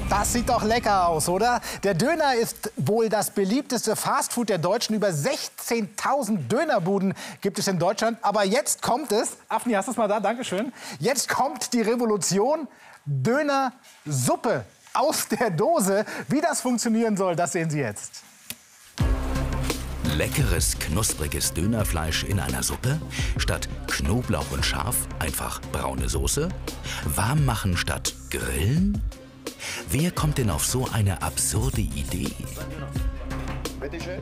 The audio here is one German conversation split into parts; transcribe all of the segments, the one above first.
Das sieht doch lecker aus, oder? Der Döner ist wohl das beliebteste Fastfood der Deutschen. Über 16.000 Dönerbuden gibt es in Deutschland. Aber jetzt kommt es. Afni, hast du es mal da? Dankeschön. Jetzt kommt die Revolution. Dönersuppe aus der Dose. Wie das funktionieren soll, das sehen Sie jetzt. Leckeres, knuspriges Dönerfleisch in einer Suppe? Statt Knoblauch und Schaf einfach braune Soße? Warm machen statt grillen? Wer kommt denn auf so eine absurde Idee? Bitte schön.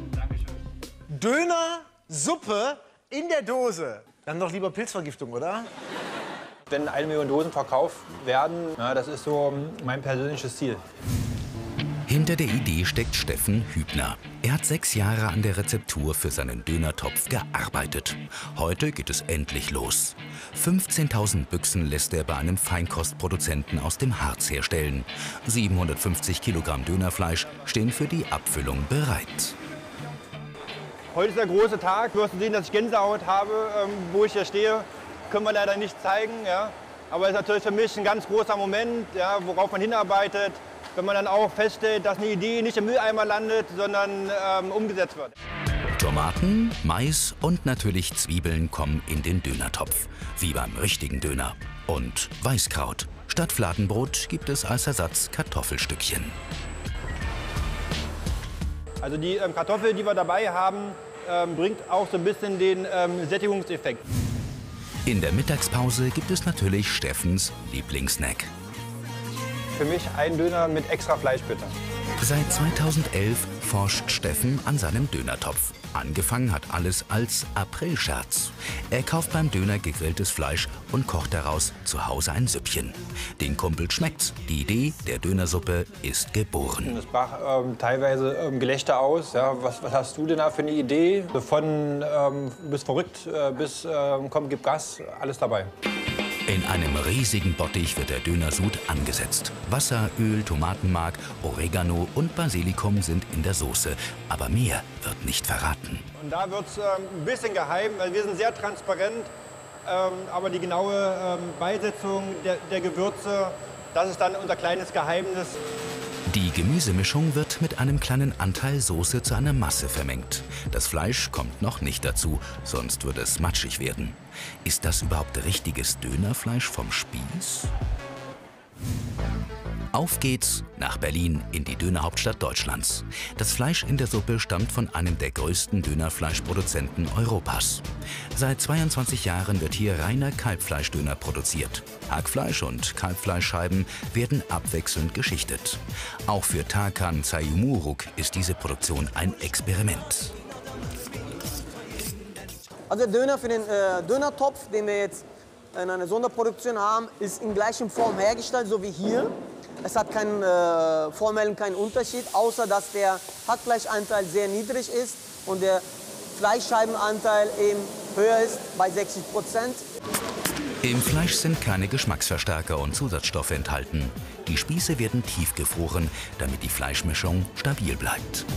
Dönersuppe in der Dose. Dann doch lieber Pilzvergiftung, oder? Wenn 1 Million Dosen verkauft werden, na, das ist so mein persönliches Ziel. Hinter der Idee steckt Steffen Hübner. Er hat 6 Jahre an der Rezeptur für seinen Dönertopf gearbeitet. Heute geht es endlich los. 15.000 Büchsen lässt er bei einem Feinkostproduzenten aus dem Harz herstellen. 750 Kilogramm Dönerfleisch stehen für die Abfüllung bereit. Heute ist der große Tag. Du wirst sehen, dass ich Gänsehaut habe, wo ich hier stehe. Können wir leider nicht zeigen. Ja? Aber es ist natürlich für mich ein ganz großer Moment, ja, worauf man hinarbeitet. Wenn man dann auch feststellt, dass eine Idee nicht im Mülleimer landet, sondern umgesetzt wird. Tomaten, Mais und natürlich Zwiebeln kommen in den Dönertopf, wie beim richtigen Döner. Und Weißkraut. Statt Fladenbrot gibt es als Ersatz Kartoffelstückchen. Also die Kartoffel, die wir dabei haben, bringt auch so ein bisschen den Sättigungseffekt. In der Mittagspause gibt es natürlich Steffens Lieblingssnack. Für mich ein Döner mit extra Fleisch, bitte. Seit 2011 forscht Steffen an seinem Dönertopf. Angefangen hat alles als Aprilscherz. Er kauft beim Döner gegrilltes Fleisch und kocht daraus zu Hause ein Süppchen. Den Kumpel schmeckt's. Die Idee der Dönersuppe ist geboren. Es brach teilweise Gelächter aus. Ja, was hast du denn da für eine Idee? Von bist verrückt bis komm, gib Gas, alles dabei. In einem riesigen Bottich wird der Dönersud angesetzt. Wasser, Öl, Tomatenmark, Oregano und Basilikum sind in der Soße. Aber mehr wird nicht verraten. Und da wird es ein bisschen geheim, weil wir sind sehr transparent. Aber die genaue Beisetzung der Gewürze, das ist dann unser kleines Geheimnis. Die Gemüsemischung wird mit einem kleinen Anteil Soße zu einer Masse vermengt. Das Fleisch kommt noch nicht dazu, sonst würde es matschig werden. Ist das überhaupt richtiges Dönerfleisch vom Spieß? Auf geht's nach Berlin, in die Dönerhauptstadt Deutschlands. Das Fleisch in der Suppe stammt von einem der größten Dönerfleischproduzenten Europas. Seit 22 Jahren wird hier reiner Kalbfleischdöner produziert. Hackfleisch und Kalbfleischscheiben werden abwechselnd geschichtet. Auch für Tarkan Sayumuruk ist diese Produktion ein Experiment. Also der Döner für den Dönertopf, den wir jetzt in einer Sonderproduktion haben, ist in gleicher Form hergestellt, so wie hier. Es hat formell keinen Unterschied, außer dass der Hackfleischanteil sehr niedrig ist und der Fleischscheibenanteil eben höher ist, bei 60%. Im Fleisch sind keine Geschmacksverstärker und Zusatzstoffe enthalten. Die Spieße werden tiefgefroren, damit die Fleischmischung stabil bleibt.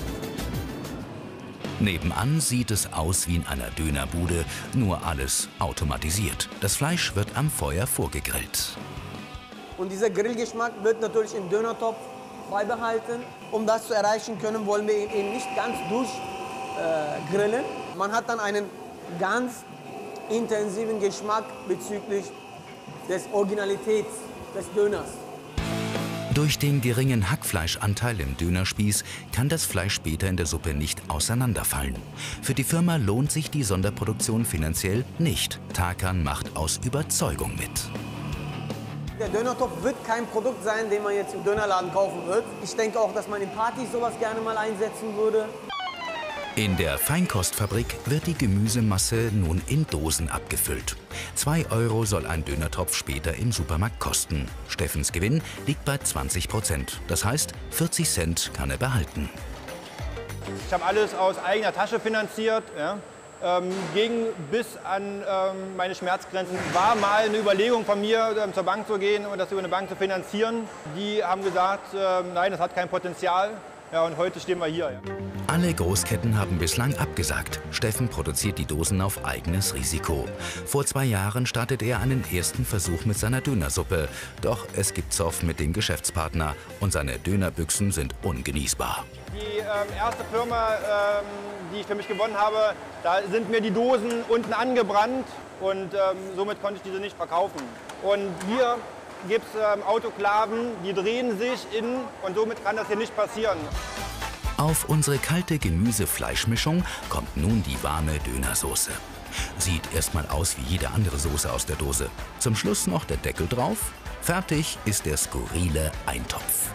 Nebenan sieht es aus wie in einer Dönerbude, nur alles automatisiert. Das Fleisch wird am Feuer vorgegrillt. Und dieser Grillgeschmack wird natürlich im Dönertopf beibehalten. Um das zu erreichen können, wollen wir ihn eben nicht ganz durchgrillen. Man hat dann einen ganz intensiven Geschmack bezüglich des Originalitäts des Döners. Durch den geringen Hackfleischanteil im Dönerspieß kann das Fleisch später in der Suppe nicht auseinanderfallen. Für die Firma lohnt sich die Sonderproduktion finanziell nicht. Tarkan macht aus Überzeugung mit. Der Dönertopf wird kein Produkt sein, den man jetzt im Dönerladen kaufen wird. Ich denke auch, dass man in Partys sowas gerne mal einsetzen würde. In der Feinkostfabrik wird die Gemüsemasse nun in Dosen abgefüllt. 2 € soll ein Dönertopf später im Supermarkt kosten. Steffens Gewinn liegt bei 20%. Das heißt, 40 Cent kann er behalten. Ich habe alles aus eigener Tasche finanziert. Ja. Ging bis an meine Schmerzgrenzen. War mal eine Überlegung von mir, zur Bank zu gehen und das über eine Bank zu finanzieren. Die haben gesagt, nein, das hat kein Potenzial. Ja, und heute stehen wir hier. Ja. Alle Großketten haben bislang abgesagt. Steffen produziert die Dosen auf eigenes Risiko. Vor 2 Jahren startet er einen ersten Versuch mit seiner Dönersuppe. Doch es gibt Zoff mit dem Geschäftspartner und seine Dönerbüchsen sind ungenießbar. Die erste Firma, die ich für mich gewonnen habe, da sind mir die Dosen unten angebrannt und somit konnte ich diese nicht verkaufen. Und hier gibt es Autoklaven, die drehen sich innen und somit kann das hier nicht passieren. Auf unsere kalte Gemüse-Fleischmischung kommt nun die warme Dönersoße. Sieht erstmal aus wie jede andere Soße aus der Dose. Zum Schluss noch der Deckel drauf. Fertig ist der skurrile Eintopf.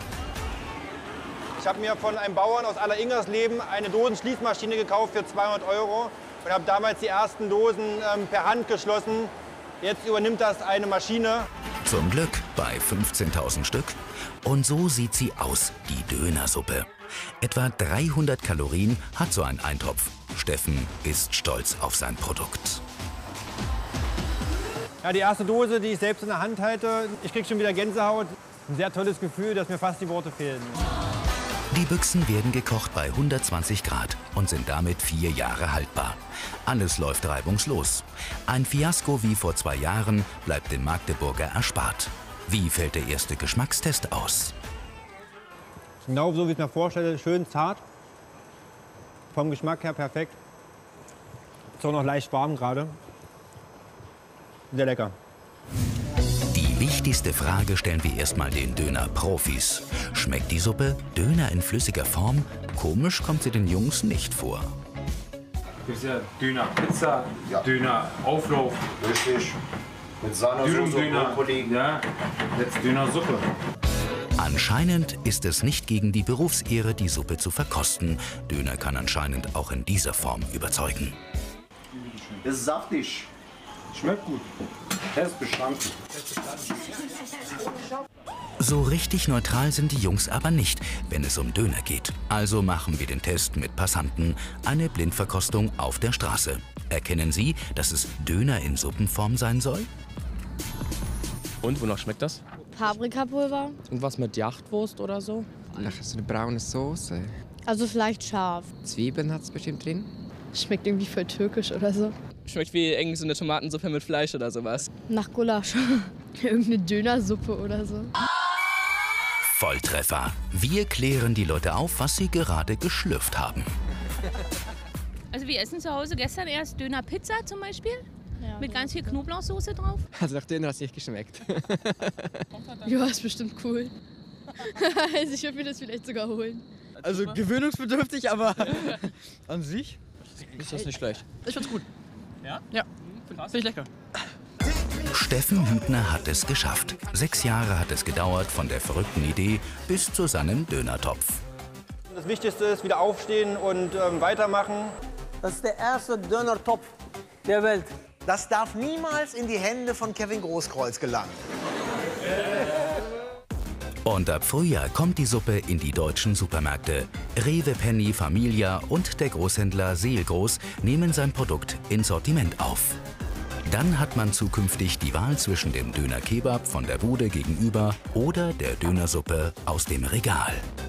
Ich habe mir von einem Bauern aus Alleringers-Leben eine Dosenschließmaschine gekauft für 200 € und habe damals die ersten Dosen per Hand geschlossen. Jetzt übernimmt das eine Maschine. Zum Glück bei 15.000 Stück. Und so sieht sie aus, die Dönersuppe. Etwa 300 Kalorien hat so ein Eintopf. Steffen ist stolz auf sein Produkt. Ja, die erste Dose, die ich selbst in der Hand halte, ich kriege schon wieder Gänsehaut. Ein sehr tolles Gefühl, dass mir fast die Worte fehlen. Die Büchsen werden gekocht bei 120 Grad und sind damit 4 Jahre haltbar. Alles läuft reibungslos. Ein Fiasko wie vor 2 Jahren bleibt dem Magdeburger erspart. Wie fällt der erste Geschmackstest aus? Genau so, wie ich es mir vorstelle, schön zart. Vom Geschmack her perfekt. Ist auch noch leicht warm gerade. Sehr lecker. Die wichtigste Frage stellen wir erstmal den Döner-Profis. Schmeckt die Suppe Döner in flüssiger Form? Komisch kommt sie den Jungs nicht vor. Das ist ja Döner-Pizza, ja. Döner-Auflauf. Richtig. Mit Sahnesoße und Brokkoli. Ja, jetzt Dönersuppe. Anscheinend ist es nicht gegen die Berufsehre, die Suppe zu verkosten. Döner kann anscheinend auch in dieser Form überzeugen. Das ist saftig. Schmeckt gut. Test bestanden. So richtig neutral sind die Jungs aber nicht, wenn es um Döner geht. Also machen wir den Test mit Passanten, eine Blindverkostung auf der Straße. Erkennen Sie, dass es Döner in Suppenform sein soll? Und wonach schmeckt das? Paprikapulver. Und was mit Jachtwurst oder so? Ach, so eine braune Soße. Also vielleicht scharf. Zwiebeln hat es bestimmt drin. Schmeckt irgendwie voll türkisch oder so. Schmeckt wie irgendwie so eine Tomatensuppe mit Fleisch oder sowas. Nach Gulasch. Irgendeine Dönersuppe oder so. Volltreffer. Wir klären die Leute auf, was sie gerade geschlürft haben. Also wir essen zu Hause gestern erst Döner-Pizza zum Beispiel. Ja, mit ganz viel Knoblauchsoße drauf. Also nach Döner hat es nicht geschmeckt. Ja, ist bestimmt cool. Also ich würde mir das vielleicht sogar holen. Also gewöhnungsbedürftig, aber an sich ist das nicht schlecht. Ich find's gut. Ja? Ja, finde ich lecker. Steffen Hübner hat es geschafft. 6 Jahre hat es gedauert, von der verrückten Idee bis zu seinem Dönertopf. Das Wichtigste ist wieder aufstehen und weitermachen. Das ist der erste Dönertopf der Welt. Das darf niemals in die Hände von Kevin Großkreuz gelangen. Und ab Frühjahr kommt die Suppe in die deutschen Supermärkte. Rewe, Penny, Familia und der Großhändler Seelgroß nehmen sein Produkt ins Sortiment auf. Dann hat man zukünftig die Wahl zwischen dem Döner-Kebab von der Bude gegenüber oder der Dönersuppe aus dem Regal.